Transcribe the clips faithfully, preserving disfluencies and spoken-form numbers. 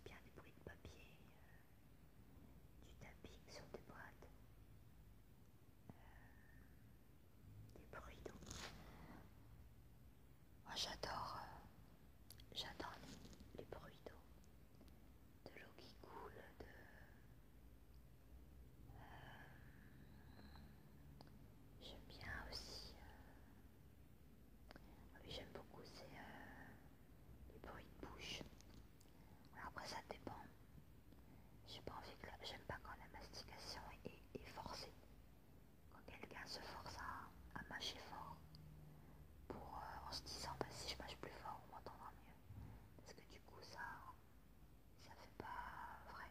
bien les bruits de papier, euh, du tapping sur des boîtes, euh, des bruits d'eau. Moi j'adore, euh, j'adore les, les bruits d'eau, de l'eau qui coule, de... euh, j'aime bien aussi, euh, ah oui j'aime beaucoup, c'est euh, les bruits de bouche. Alors après ça dépend, j'ai pas envie que la- j'aime pas quand la mastication est, est forcée, quand quelqu'un se force à, à mâcher fort, pour, euh, en se disant bah, si je mâche plus fort on m'entendra mieux, parce que du coup ça ça fait pas vrai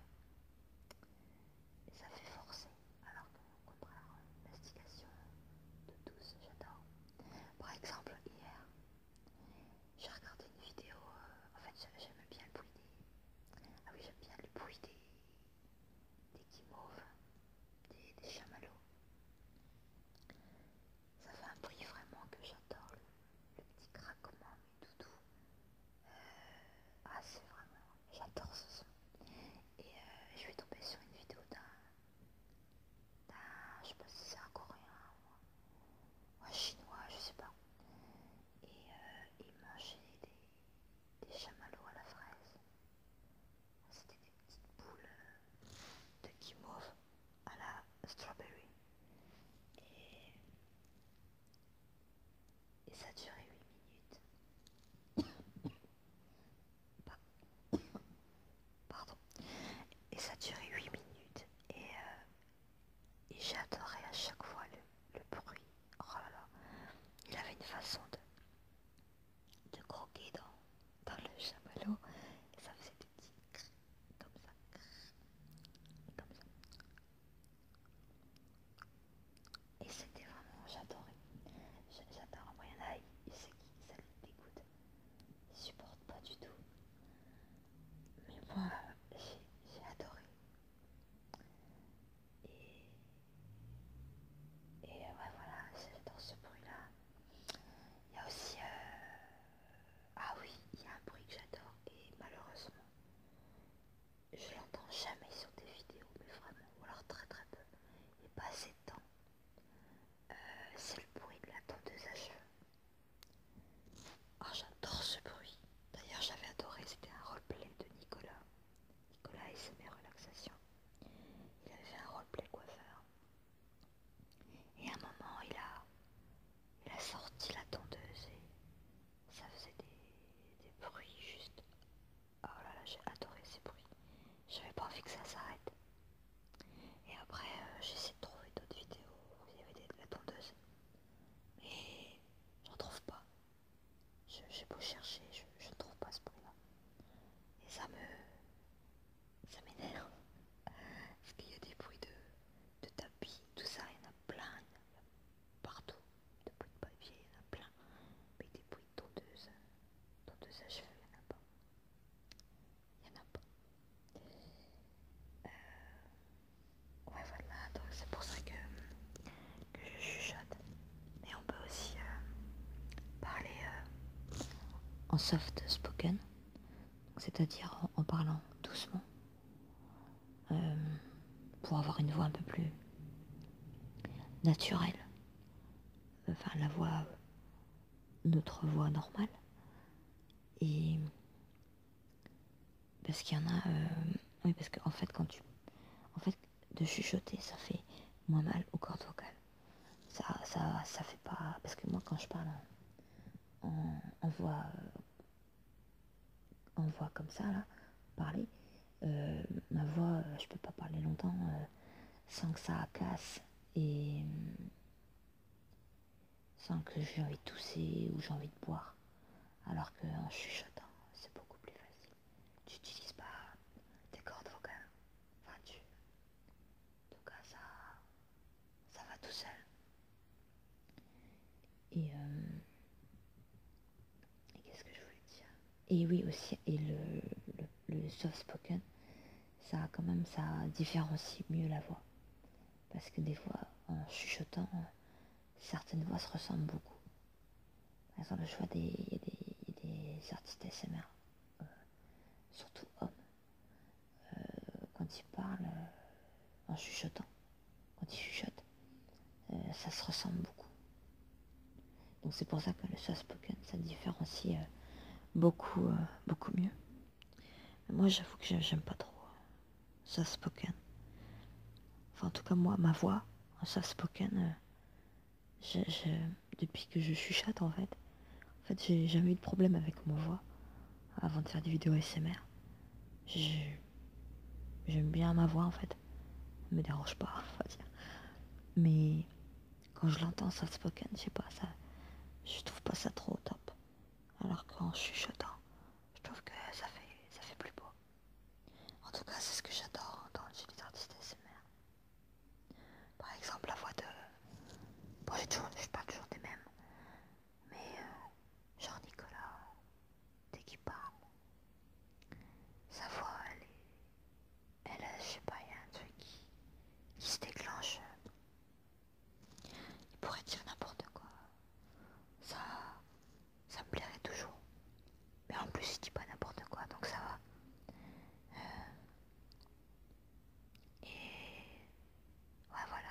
et ça fait forcer, alors que au contraire une mastication de douce j'adore. Par exemple hier j'ai regardé une vidéo, euh, en fait j'a- j'aime bien le bruit des ah oui j'aime bien le bruit des des guimauves, des, des chamallows, ça fait un bruit vraiment que j'adore, le, le petit craquement mais tout doux. Ah, c'est vraiment... J'adore ce son. Et euh, je suis tombée sur une vidéo d'un... d'un... Je sais pas si c'est un coréen ou un chinois, je sais pas. Et euh, il mangeait des, des chamallows à la fraise. C'était des petites boules euh, de guimauve à la strawberry. Et, et ça durait huit minutes. Pa- Pardon. Et ça durait huit minutes. Et... Euh, Et j'adorais à chaque fois le, le bruit. Oh là là. Il avait une façon de, de croquer dans, dans le chamallow. Et ça faisait des petits crrr, comme ça, crrr, comme ça. Et c'était vraiment, j'adorais. J'a- J'adore. Moi, il y en a, il sait qui ça les dégoûte. Ils supportent pas du tout. Mais moi, j'ai j'ai adoré. Et, et euh, ouais, voilà, j'adore ce bruit-là. Il y a aussi... euh, Ah oui, il y a un bruit que j'adore et malheureusement, je l'entends jamais sur des vidéos, mais vraiment, ou alors très très peu, et pas assez de temps. Euh, c'est le bruit de la tondeuse à cheveux. Oh, j'adore ce bruit. D'ailleurs, j'avais adoré, c'était un roleplay de Nicolas. Nicolas et ses mes relaxations. Il avait fait un roleplay coiffeur. Et à un moment, il a, il a sorti la tondeuse et ça faisait des, des bruits juste. Oh là là, j'ai adoré ces bruits. J'avais pas envie que ça s'arrête. Et après, euh, j'ai essayé de trouver d'autres vidéos où il y avait des, de la tondeuse. Mais j'en trouve pas. Je- J'ai beau chercher, je, je ne trouve pas ce bruit-là. Et ça me... ça m'énerve. Parce qu'il y a des bruits de, de tapis, tout ça, il y en a plein. Il y en a partout. Des bruits de papier, il y en a plein. Mais des bruits de tondeuse, tondeuse à cheveux, il n'y en a pas. Il n'y en a pas. Ouais, voilà, donc c'est pour ça que, que je chuchote. Mais on peut aussi euh, parler euh, en soft spoken, c'est-à-dire en, en parlant doucement, euh, pour avoir une voix un peu plus naturelle, enfin la voix, notre voix normale. Et parce qu'il y en a, euh, oui, parce qu'en fait, quand tu, en fait, de chuchoter, ça fait moins mal aux cordes vocales. Ça, ça, ça fait pas, parce que moi, quand je parle en, en, en voix, en voix comme ça là, parler, euh, ma voix, euh, je peux pas parler longtemps euh, sans que ça casse et euh, sans que j'ai envie de tousser ou j'ai envie de boire. Alors qu'en chuchotant, c'est beaucoup plus facile. Tu n'utilises pas tes cordes vocales. Enfin, tu... En tout cas, ça, ça va tout seul. Et, euh, et qu'est-ce que je voulais dire? Et oui aussi, et le, le, le soft spoken, ça quand même, ça différencie mieux la voix. Parce que des fois, en chuchotant, certaines voix se ressemblent beaucoup. Par exemple, je vois des, y a des, y a des artistes A S M R, euh, surtout hommes, chuchotant. Quand il chuchote, euh, ça se ressemble beaucoup. Donc c'est pour ça que le soft spoken, ça différencie euh, beaucoup, euh, beaucoup mieux. Mais moi, j'avoue que j'aime pas trop euh, soft spoken. Enfin, en tout cas, moi, ma voix en soft spoken, euh, je, je, depuis que je chuchote, en fait, en fait, j'ai jamais eu de problème avec ma voix avant de faire des vidéos A S M R. Je- J'aime bien ma voix, en fait. Ça me dérange pas, on va dire. Mais quand je l'entends soft spoken, je sais pas, ça, je trouve pas ça trop top. Alors qu'en chuchotant, je trouve que ça fait, ça fait plus beau. En tout cas, c'est ce que j'adore entendre chez les artistes A S M R. Par exemple, la voix de... Bon, j'ai toujours, je parle toujours des mêmes. Mais euh, Jean-Nicolas, dès qu'il parle, sa voix, elle est... Elle, je sais pas, il y a un truc qui, qui se déclenche. Il pourrait dire n'importe quoi. Ça, ça me plairait toujours. Mais en plus, il dit pas n'importe quoi, donc ça va. Et... Ouais, voilà,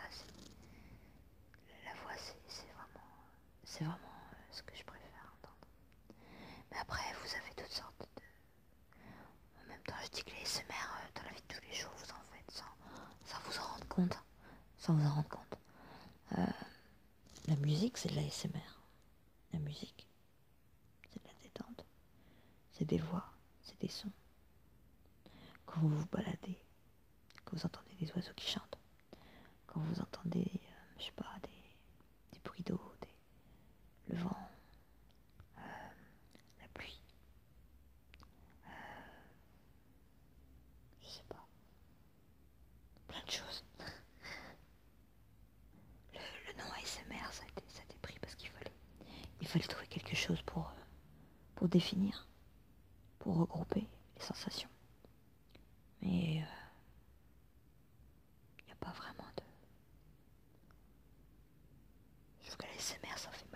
la voix, c'est vraiment... C'est vraiment euh, ce que je préfère entendre. Mais après, vous avez toutes sortes de... En même temps, je dis que les A S M R, euh, dans la vie de tous les jours, vous en faites sans, sans vous en rendre compte. Sans vous en rendre compte. Euh, la musique, c'est de la A S M R. La musique, c'est de la détente. C'est des voix, c'est des sons. Quand vous vous baladez, quand vous entendez des oiseaux qui chantent, quand vous entendez, euh, je sais pas, des, des bruits d'eau, des, le vent, euh, la pluie, je sais pas, plein de choses. Le, le nom A S M R, ça a été, ça a été pris parce qu'il fallait, il fallait trouver quelque chose pour, euh, pour définir, pour regrouper les sensations. Mais il euh, n'y a pas vraiment de... Je trouve que l'A S M R, ça fait